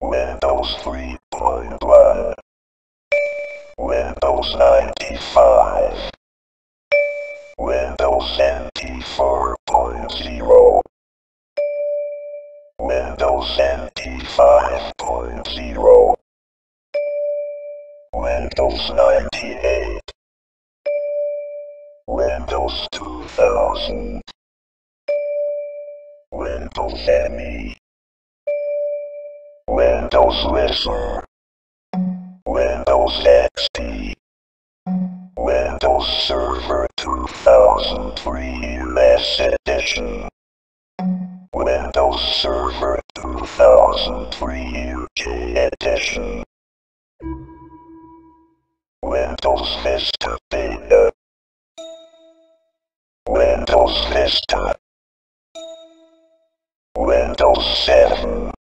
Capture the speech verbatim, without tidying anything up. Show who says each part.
Speaker 1: Windows three point one, Windows ninety-five, Windows N T four point zero, Windows N T five point zero, Windows ninety-eight, Windows two thousand, Windows M E, Windows Listener, Windows X P, Windows Server two thousand three U S Edition, Windows Server two thousand three U K Edition, Windows Vista Beta, Windows Vista, Windows seven,